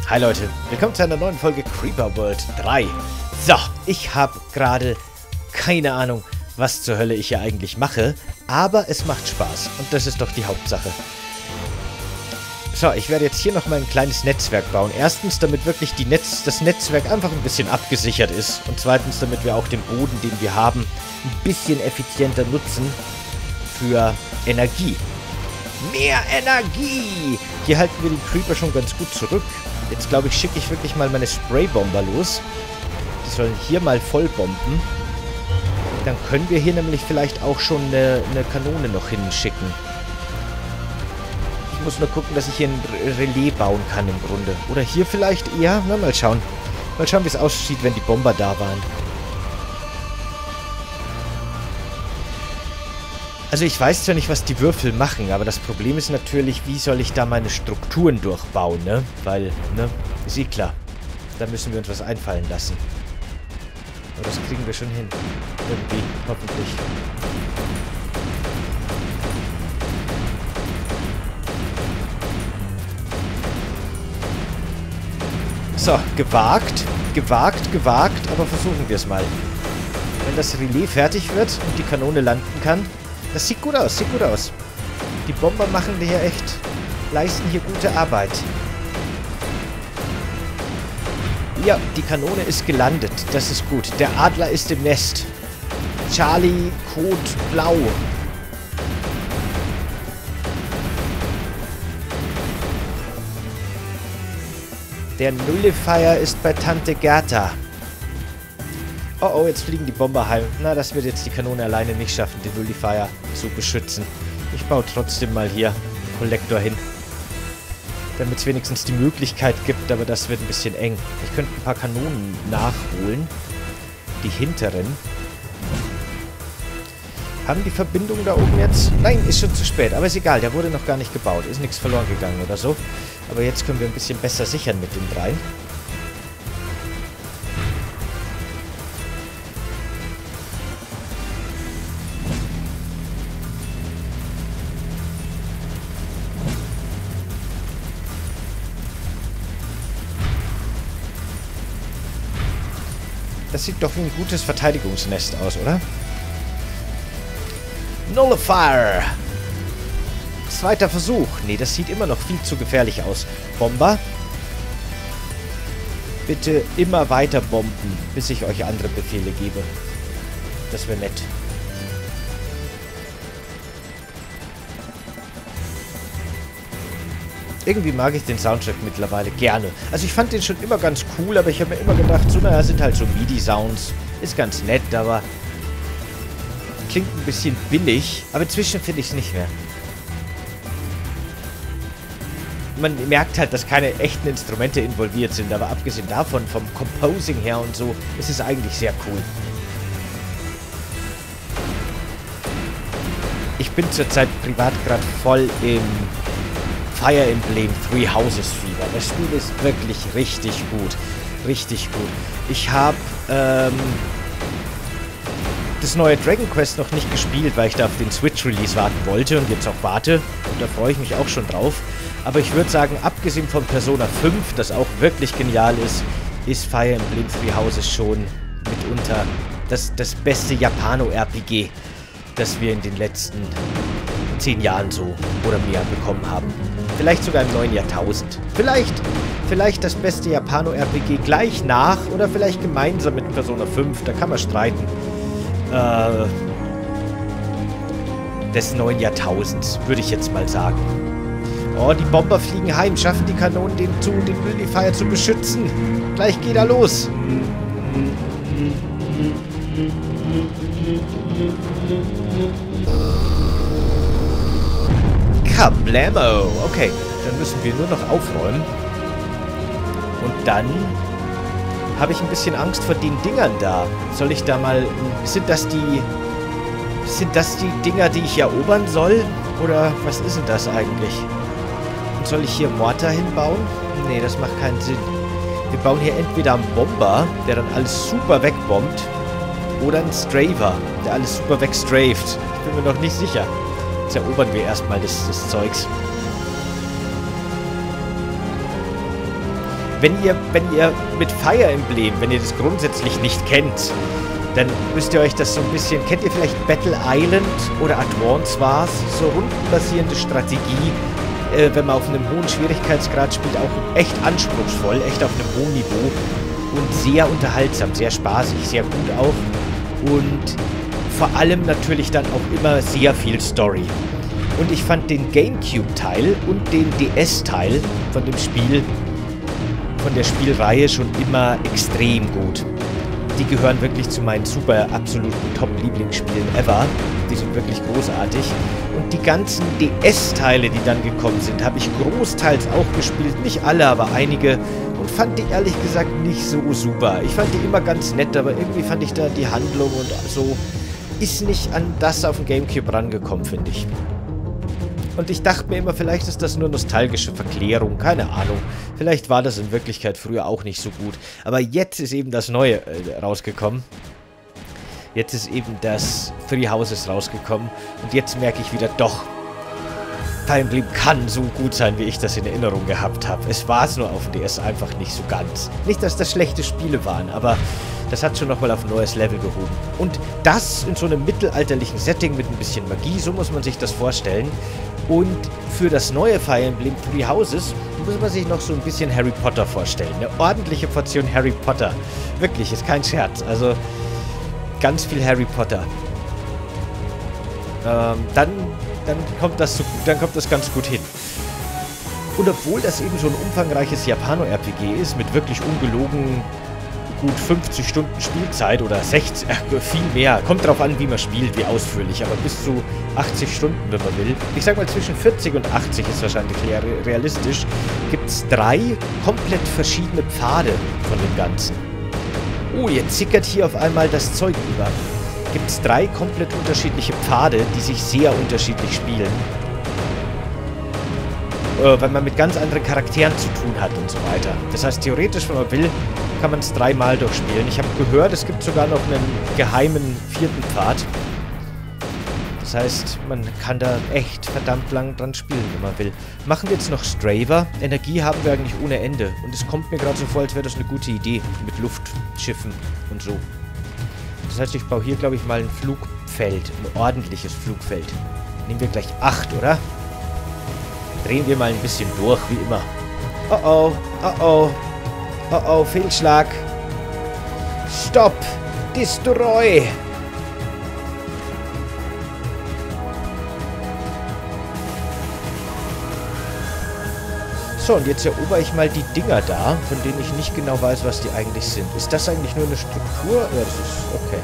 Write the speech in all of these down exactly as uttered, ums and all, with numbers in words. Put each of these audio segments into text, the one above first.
Hi Leute, willkommen zu einer neuen Folge Creeper World drei. So, ich habe gerade keine Ahnung, was zur Hölle ich hier eigentlich mache, aber es macht Spaß und das ist doch die Hauptsache. So, ich werde jetzt hier nochmal ein kleines Netzwerk bauen. Erstens, damit wirklich die Netz, das Netzwerk einfach ein bisschen abgesichert ist. Und zweitens, damit wir auch den Boden, den wir haben, ein bisschen effizienter nutzen für Energie. Mehr Energie! Hier halten wir den Creeper schon ganz gut zurück. Jetzt, glaube ich, schicke ich wirklich mal meine Spraybomber los. Die sollen hier mal voll bomben. Dann können wir hier nämlich vielleicht auch schon eine, eine Kanone noch hinschicken. Ich muss nur gucken, dass ich hier ein Relais bauen kann im Grunde. Oder hier vielleicht eher. Na, mal schauen. Mal schauen, wie es aussieht, wenn die Bomber da waren. Also ich weiß zwar nicht, was die Würfel machen, aber das Problem ist natürlich, wie soll ich da meine Strukturen durchbauen, ne? Weil, ne, ist eh klar. Da müssen wir uns was einfallen lassen. Aber das kriegen wir schon hin. Irgendwie, hoffentlich. So, gewagt, gewagt, gewagt, aber versuchen wir es mal. Wenn das Relais fertig wird und die Kanone landen kann. Das sieht gut aus, sieht gut aus. Die Bomber machen hier echt, leisten hier gute Arbeit. Ja, die Kanone ist gelandet, das ist gut. Der Adler ist im Nest. Charlie, Code, Blau. Der Nullifier ist bei Tante Gerda. Oh oh, jetzt fliegen die Bomber heim. Na, das wird jetzt die Kanone alleine nicht schaffen, den Nullifier zu beschützen. Ich baue trotzdem mal hier einen Kollektor hin. Damit es wenigstens die Möglichkeit gibt, aber das wird ein bisschen eng. Ich könnte ein paar Kanonen nachholen. Die hinteren. Haben die Verbindung da oben jetzt? Nein, ist schon zu spät. Aber ist egal, der wurde noch gar nicht gebaut. Ist nichts verloren gegangen oder so. Aber jetzt können wir ein bisschen besser sichern mit den dreien. Das sieht doch wie ein gutes Verteidigungsnest aus, oder? Nullifier! Zweiter Versuch. Nee, das sieht immer noch viel zu gefährlich aus. Bomber. Bitte immer weiter bomben, bis ich euch andere Befehle gebe. Das wäre nett. Irgendwie mag ich den Soundtrack mittlerweile gerne. Also ich fand den schon immer ganz cool, aber ich habe mir immer gedacht, so naja, sind halt so MIDI-Sounds. Ist ganz nett, aber klingt ein bisschen billig. Aber inzwischen finde ich es nicht mehr. Man merkt halt, dass keine echten Instrumente involviert sind, aber abgesehen davon, vom Composing her und so, ist es eigentlich sehr cool. Ich bin zurzeit privat gerade voll im Fire Emblem Three Houses Fieber. Das Spiel ist wirklich richtig gut. Richtig gut. Ich habe ähm, das neue Dragon Quest noch nicht gespielt, weil ich da auf den Switch-Release warten wollte und jetzt auch warte. Und da freue ich mich auch schon drauf. Aber ich würde sagen, abgesehen von Persona fünf, das auch wirklich genial ist, ist Fire Emblem Three Houses schon mitunter das, das beste Japano-R P G, das wir in den letzten zehn Jahren so oder mehr bekommen haben. Vielleicht sogar im neuen Jahrtausend. Vielleicht, vielleicht das beste Japano-R P G gleich nach oder vielleicht gemeinsam mit Persona fünf, da kann man streiten. Äh, des neuen Jahrtausends, würde ich jetzt mal sagen. Oh, die Bomber fliegen heim, schaffen die Kanonen den, zu, den Nullifier zu beschützen. Gleich geht er los. Kablamo! Okay, dann müssen wir nur noch aufräumen. Und dann habe ich ein bisschen Angst vor den Dingern da. Soll ich da mal... Sind das die... Sind das die Dinger, die ich erobern soll? Oder was ist denn das eigentlich? Und soll ich hier Mortar hinbauen? Nee, das macht keinen Sinn. Wir bauen hier entweder einen Bomber, der dann alles super wegbombt, oder einen Straver, der alles super wegstraft. Ich bin mir noch nicht sicher. Jetzt erobern wir erstmal das, das Zeugs. Wenn ihr, wenn ihr mit Fire Emblem, wenn ihr das grundsätzlich nicht kennt, dann müsst ihr euch das so ein bisschen... Kennt ihr vielleicht Battle Island oder Advance Wars? So rundenbasierende Strategie, äh, wenn man auf einem hohen Schwierigkeitsgrad spielt, auch echt anspruchsvoll, echt auf einem hohen Niveau und sehr unterhaltsam, sehr spaßig, sehr gut auch und vor allem natürlich dann auch immer sehr viel Story. Und ich fand den GameCube-Teil und den D S-Teil von dem Spiel, von der Spielreihe schon immer extrem gut. Die gehören wirklich zu meinen super absoluten Top-Lieblingsspielen ever. Die sind wirklich großartig. Und die ganzen D S-Teile, die dann gekommen sind, habe ich großteils auch gespielt. Nicht alle, aber einige. Und fand die ehrlich gesagt nicht so super. Ich fand die immer ganz nett, aber irgendwie fand ich da die Handlung und so ist nicht an das auf dem GameCube rangekommen, finde ich. Und ich dachte mir immer, vielleicht ist das nur nostalgische Verklärung, keine Ahnung. Vielleicht war das in Wirklichkeit früher auch nicht so gut. Aber jetzt ist eben das Neue äh, rausgekommen. Jetzt ist eben das Three Houses rausgekommen. Und jetzt merke ich wieder, doch, Fire Emblem kann so gut sein, wie ich das in Erinnerung gehabt habe. Es war es nur auf dem D S einfach nicht so ganz. Nicht, dass das schlechte Spiele waren, aber das hat schon nochmal auf ein neues Level gehoben. Und das in so einem mittelalterlichen Setting mit ein bisschen Magie, so muss man sich das vorstellen. Und für das neue Fire Emblem Three Houses muss man sich noch so ein bisschen Harry Potter vorstellen. Eine ordentliche Portion Harry Potter. Wirklich, ist kein Scherz. Also ganz viel Harry Potter. Ähm, dann, dann, kommt das so, dann kommt das ganz gut hin. Und obwohl das eben so ein umfangreiches Japano-R P G ist, mit wirklich ungelogen gut fünfzig Stunden Spielzeit oder sechzig, äh, viel mehr. Kommt drauf an, wie man spielt, wie ausführlich, aber bis zu achtzig Stunden, wenn man will. Ich sag mal, zwischen vierzig und achtzig ist wahrscheinlich realistisch. Gibt es drei komplett verschiedene Pfade von dem Ganzen. Oh, jetzt zickert hier auf einmal das Zeug über. Gibt es drei komplett unterschiedliche Pfade, die sich sehr unterschiedlich spielen. Äh, weil man mit ganz anderen Charakteren zu tun hat und so weiter. Das heißt, theoretisch, wenn man will, kann man es dreimal durchspielen. Ich habe gehört, es gibt sogar noch einen geheimen vierten Pfad. Das heißt, man kann da echt verdammt lang dran spielen, wenn man will. Machen wir jetzt noch Straver. Energie haben wir eigentlich ohne Ende. Und es kommt mir gerade so vor, als wäre das eine gute Idee. Mit Luftschiffen und so. Das heißt, ich baue hier, glaube ich, mal ein Flugfeld. Ein ordentliches Flugfeld. Nehmen wir gleich acht, oder? Drehen wir mal ein bisschen durch, wie immer. Oh oh, oh oh. Oh oh, Fehlschlag. Stopp! Destroy! So, und jetzt erober ich mal die Dinger da, von denen ich nicht genau weiß, was die eigentlich sind. Ist das eigentlich nur eine Struktur? Ja, das ist okay.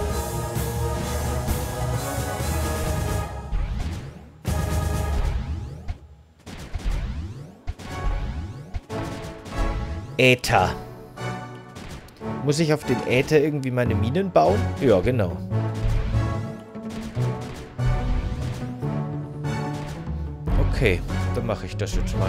Äther. Muss ich auf den Äther irgendwie meine Minen bauen? Ja, genau. Okay, dann mache ich das jetzt mal.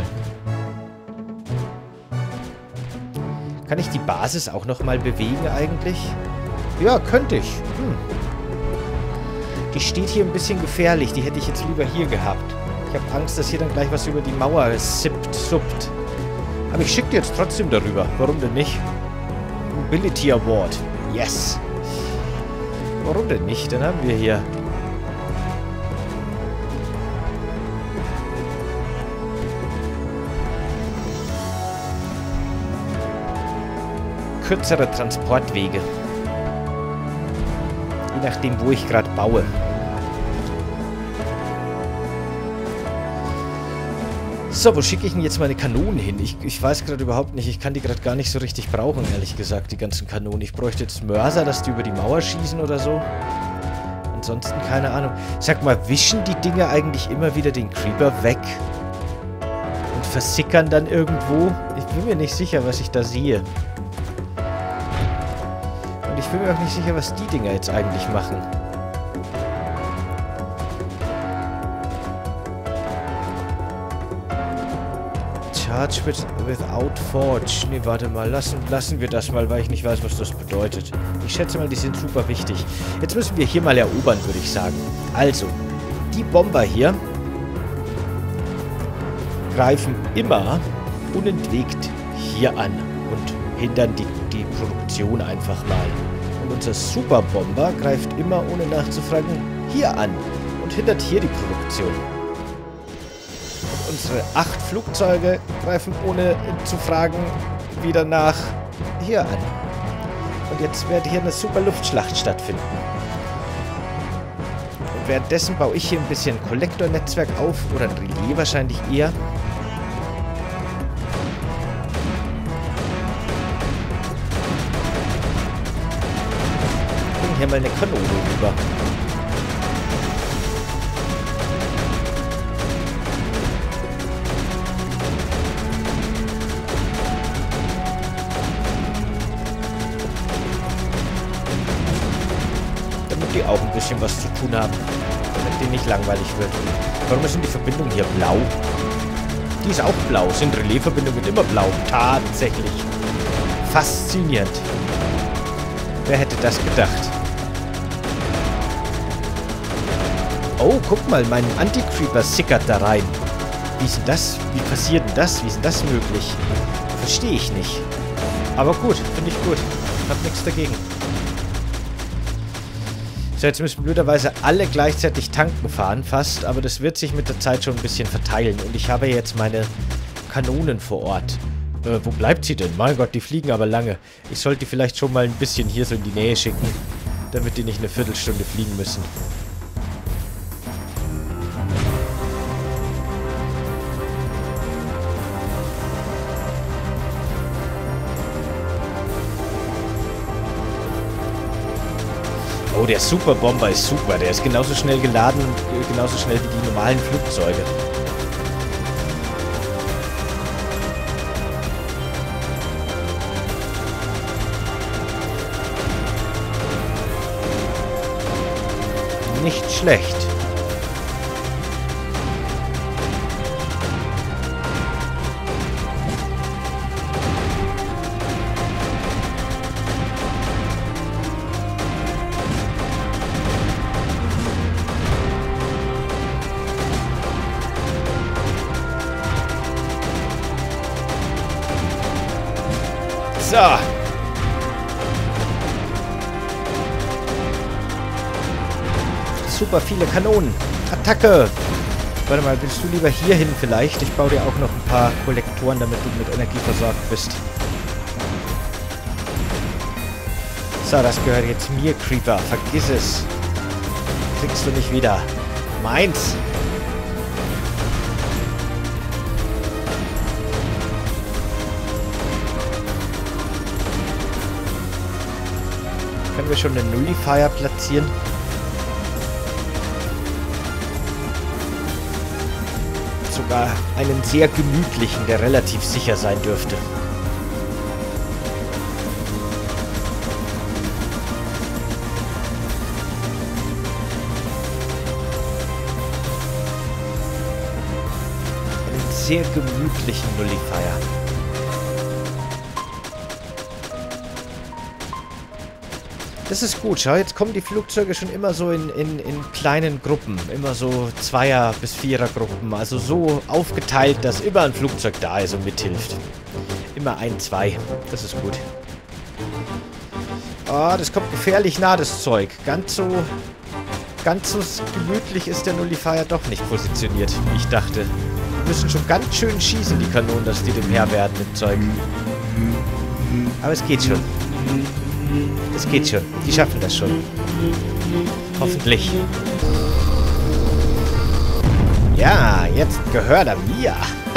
Kann ich die Basis auch noch mal bewegen eigentlich? Ja, könnte ich. Hm. Die steht hier ein bisschen gefährlich. Die hätte ich jetzt lieber hier gehabt. Ich habe Angst, dass hier dann gleich was über die Mauer sippt, suppt. Aber ich schicke dir jetzt trotzdem darüber. Warum denn nicht? Mobility Award. Yes. Warum denn nicht? Dann haben wir hier... kürzere Transportwege. Je nachdem, wo ich gerade baue. So, wo schicke ich denn jetzt meine Kanonen hin? Ich, ich weiß gerade überhaupt nicht. Ich kann die gerade gar nicht so richtig brauchen, ehrlich gesagt, die ganzen Kanonen. Ich bräuchte jetzt Mörser, dass die über die Mauer schießen oder so. Ansonsten keine Ahnung. Sag mal, wischen die Dinger eigentlich immer wieder den Creeper weg? Und versickern dann irgendwo? Ich bin mir nicht sicher, was ich da sehe. Und ich bin mir auch nicht sicher, was die Dinger jetzt eigentlich machen. Charge with, without forge. Ne, warte mal. Lassen, lassen wir das mal, weil ich nicht weiß, was das bedeutet. Ich schätze mal, die sind super wichtig. Jetzt müssen wir hier mal erobern, würde ich sagen. Also, die Bomber hier greifen immer unentwegt hier an und hindern die, die Produktion einfach mal. Und unser Superbomber greift immer, ohne nachzufragen, hier an und hindert hier die Produktion. Und unsere acht Flugzeuge greifen, ohne zu fragen, wieder nach hier an. Und jetzt wird hier eine super Luftschlacht stattfinden. Und währenddessen baue ich hier ein bisschen Kollektornetzwerk auf, oder ein Relais wahrscheinlich eher. Bringen hier mal eine Kanone rüber. Die auch ein bisschen was zu tun haben, damit denen nicht langweilig wird. Warum ist denn die Verbindung hier blau? Die ist auch blau. Sind Relaisverbindungen immer blau? Tatsächlich. Faszinierend. Wer hätte das gedacht? Oh, guck mal, mein Anti-Creeper sickert da rein. Wie ist denn das? Wie passiert denn das? Wie ist denn das möglich? Verstehe ich nicht. Aber gut, finde ich gut. Hab nichts dagegen. So, jetzt müssen blöderweise alle gleichzeitig tanken fahren, fast. Aber das wird sich mit der Zeit schon ein bisschen verteilen. Und ich habe jetzt meine Kanonen vor Ort. Äh, wo bleibt sie denn? Mein Gott, die fliegen aber lange. Ich sollte die vielleicht schon mal ein bisschen hier so in die Nähe schicken, damit die nicht eine Viertelstunde fliegen müssen. Oh, der Superbomber ist super. Der ist genauso schnell geladen und genauso schnell wie die normalen Flugzeuge. Nicht schlecht. So. Super viele Kanonen. Attacke. Warte mal, willst du lieber hier hin vielleicht? Ich baue dir auch noch ein paar Kollektoren, damit du mit Energie versorgt bist. So, das gehört jetzt mir, Creeper. Vergiss es. Kriegst du nicht wieder. Meins. Können wir schon einen Nullifier platzieren? Sogar einen sehr gemütlichen, der relativ sicher sein dürfte. Einen sehr gemütlichen Nullifier. Das ist gut. Schau, jetzt kommen die Flugzeuge schon immer so in, in, in kleinen Gruppen. Immer so Zweier- bis Vierer-Gruppen. Also so aufgeteilt, dass immer ein Flugzeug da ist und mithilft. Immer ein, zwei. Das ist gut. Ah, das kommt gefährlich nah, das Zeug. Ganz so... Ganz so gemütlich ist der Nullifier doch nicht positioniert, wie ich dachte. Die müssen schon ganz schön schießen, die Kanonen, dass die dem Herr werden, dem Zeug. Aber es geht schon. Es geht schon. Die schaffen das schon. Hoffentlich. Ja, jetzt gehört er mir.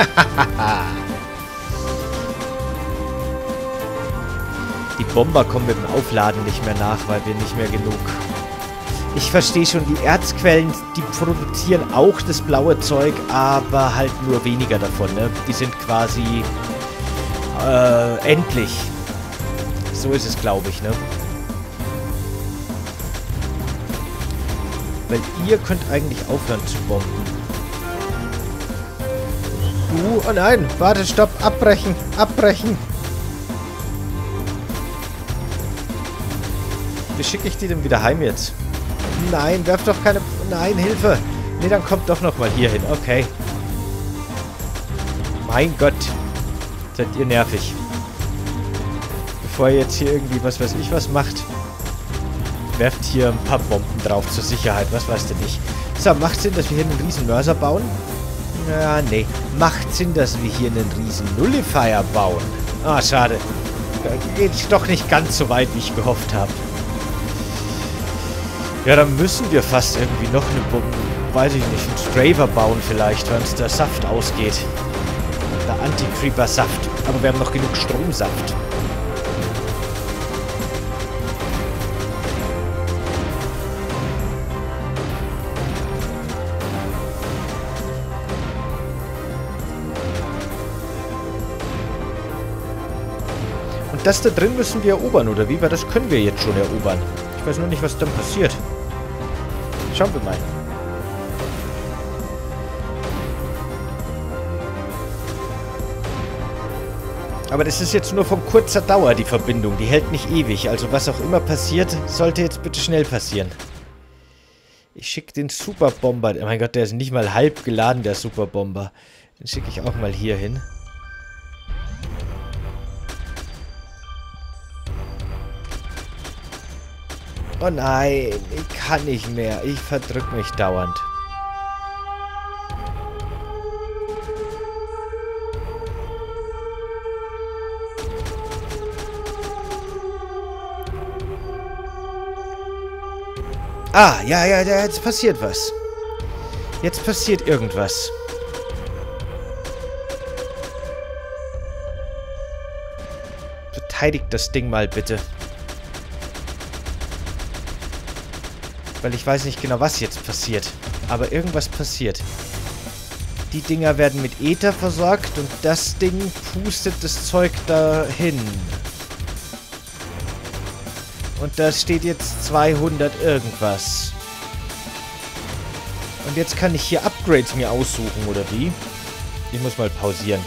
Die Bomber kommen mit dem Aufladen nicht mehr nach, weil wir nicht mehr genug... Ich verstehe schon, die Erzquellen, die produzieren auch das blaue Zeug, aber halt nur weniger davon, ne? Die sind quasi äh, endlich. So ist es, glaube ich, ne? Weil ihr könnt eigentlich aufhören zu bomben. Du, oh nein, warte, stopp, abbrechen, abbrechen. Wie schicke ich die denn wieder heim jetzt? Nein, werf doch keine... Nein, Hilfe. Nee, dann kommt doch noch mal hier hin. Okay. Mein Gott. Seid ihr nervig. Bevor ihr jetzt hier irgendwie was weiß ich was macht, werft hier ein paar Bomben drauf zur Sicherheit. Was weißt du nicht. So, macht Sinn, dass wir hier einen riesen Mörser bauen? Ja, nee. Macht Sinn, dass wir hier einen riesen Nullifier bauen. Ah, schade. Geht doch nicht ganz so weit, wie ich gehofft habe. Ja, dann müssen wir fast irgendwie noch eine Bombe, weiß ich nicht, einen Straver bauen vielleicht, wenn uns der Saft ausgeht. Der Anti-Creeper-Saft. Aber wir haben noch genug Stromsaft. Und das da drin müssen wir erobern, oder wie? Weil das können wir jetzt schon erobern. Ich weiß nur nicht, was dann passiert. Schauen wir mal. Aber das ist jetzt nur von kurzer Dauer, die Verbindung. Die hält nicht ewig. Also was auch immer passiert, sollte jetzt bitte schnell passieren. Ich schicke den Superbomber. Oh mein Gott, der ist nicht mal halb geladen, der Superbomber. Den schicke ich auch mal hier hin. Oh nein, ich kann nicht mehr. Ich verdrück mich dauernd. Ah, ja, ja, ja, jetzt passiert was. Jetzt passiert irgendwas. Verteidigt das Ding mal bitte. Weil ich weiß nicht genau, was jetzt passiert. Aber irgendwas passiert. Die Dinger werden mit Äther versorgt und das Ding pustet das Zeug dahin. Und da steht jetzt zweihundert irgendwas. Und jetzt kann ich hier Upgrades mir aussuchen, oder wie? Ich muss mal pausieren.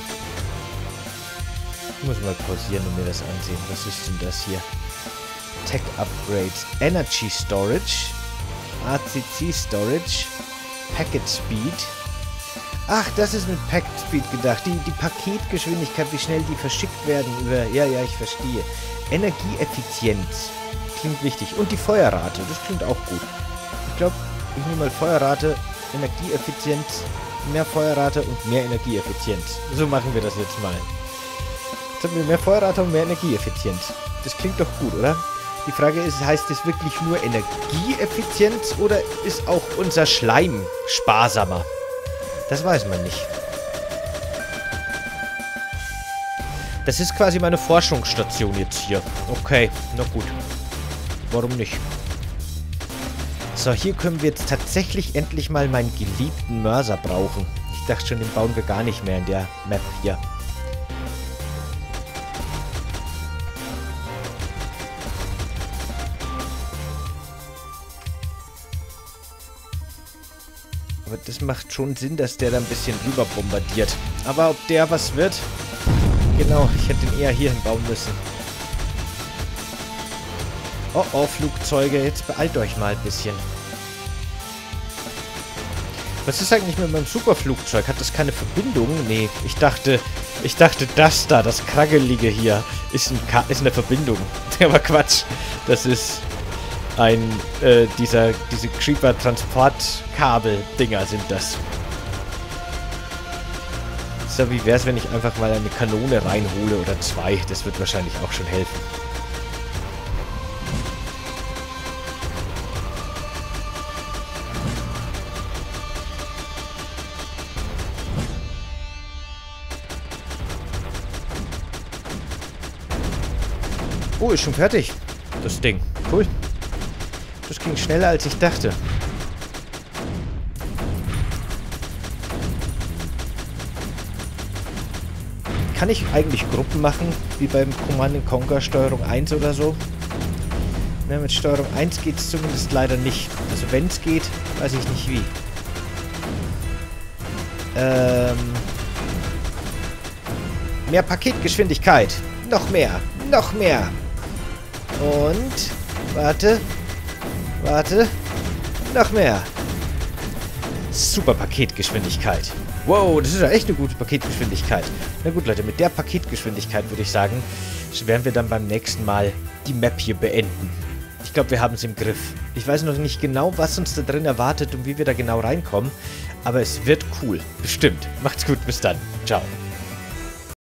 Ich muss mal pausieren und mir das ansehen. Was ist denn das hier? Tech Upgrades. Energy Storage. A C C Storage. Packet Speed. Ach, das ist mit Packet Speed gedacht. Die, die Paketgeschwindigkeit, wie schnell die verschickt werden über... Ja, ja, ich verstehe. Energieeffizienz. Klingt wichtig. Und die Feuerrate. Das klingt auch gut. Ich glaube, ich nehme mal Feuerrate, Energieeffizienz, mehr Feuerrate und mehr Energieeffizienz. So machen wir das jetzt mal. Jetzt haben wir mehr Feuerrate und mehr Energieeffizienz. Das klingt doch gut, oder? Die Frage ist, heißt es wirklich nur Energieeffizienz oder ist auch unser Schleim sparsamer? Das weiß man nicht. Das ist quasi meine Forschungsstation jetzt hier. Okay, na gut. Warum nicht? So, hier können wir jetzt tatsächlich endlich mal meinen geliebten Mörser brauchen. Ich dachte schon, den bauen wir gar nicht mehr in der Map hier. Aber das macht schon Sinn, dass der da ein bisschen rüber bombardiert. Aber ob der was wird? Genau, ich hätte den eher hier hinbauen müssen. Oh, oh, Flugzeuge. Jetzt beeilt euch mal ein bisschen. Was ist eigentlich mit meinem Superflugzeug? Hat das keine Verbindung? Nee, ich dachte, ich dachte, das da, das Kraggelige hier, ist, ein Ka ist eine Verbindung. Aber Quatsch. Das ist ein, äh, dieser, diese Creeper-Transportkabel-Dinger sind das. So, wie wäre es, wenn ich einfach mal eine Kanone reinhole oder zwei? Das wird wahrscheinlich auch schon helfen. Oh, ist schon fertig. Das Ding. Cool. Das ging schneller, als ich dachte. Kann ich eigentlich Gruppen machen, wie beim Command and Conquer Steuerung eins oder so? Na, mit Steuerung eins geht es zumindest leider nicht. Also wenn es geht, weiß ich nicht wie. Ähm... Mehr Paketgeschwindigkeit. Noch mehr. Noch mehr. Und... Warte. Warte. Noch mehr. Super Paketgeschwindigkeit. Wow, das ist ja echt eine gute Paketgeschwindigkeit. Na gut, Leute, mit der Paketgeschwindigkeit würde ich sagen, werden wir dann beim nächsten Mal die Map hier beenden. Ich glaube, wir haben es im Griff. Ich weiß noch nicht genau, was uns da drin erwartet und wie wir da genau reinkommen, aber es wird cool. Bestimmt. Macht's gut, bis dann. Ciao.